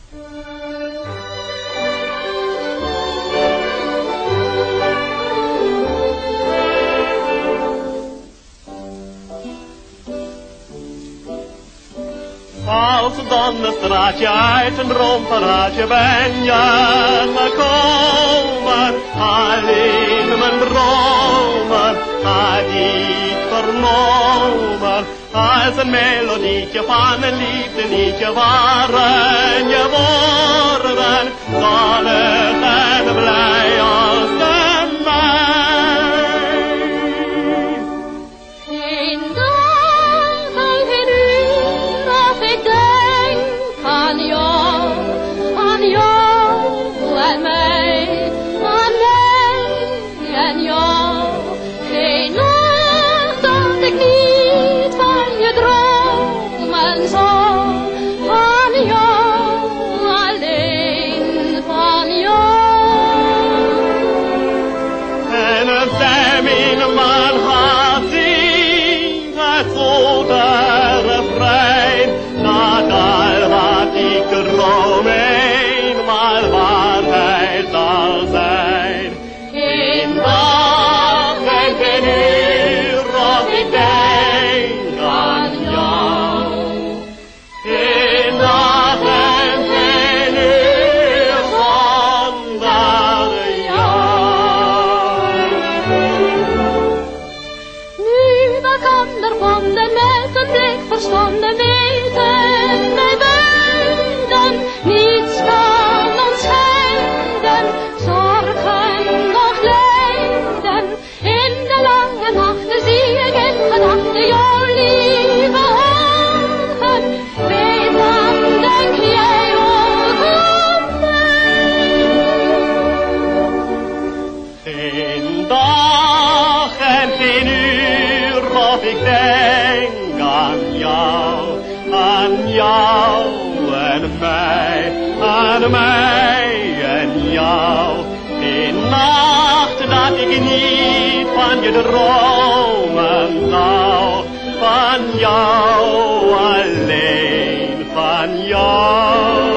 Als donderstraatje uit een droomparade ben je gekomen, alleen mijn dromen had ik vernomen. Als een melodietje van een liefdeliedje waren je woorden, zonnig en blij als de mijn. Geen dag, geen uur of ik denk aan jou en mij, aan mij en jou. Geen nacht dat ik niet van je dromen zal, van jou, alleen van jou. En een stem in mijn hart zingt het zoete refrein, dat al wat ik droom eenmaal waarheid zal zijn. Geen dag en geen uur of ik denk aan jou. Geen dag en geen uur zonder jou. Nu we elkander vonden met een blik verstonden, weten wij beiden, niets kan ons scheiden, zorgen of lijden. In de lange nachten zie ik in gedachten jouw lieve ogen, weet dan denk jij ook aan mij. Geen dag en geen uur of ik denk aan jou en mij en jou. Geen nacht dat ik niet van je dromen zou, van jou alleen, van jou.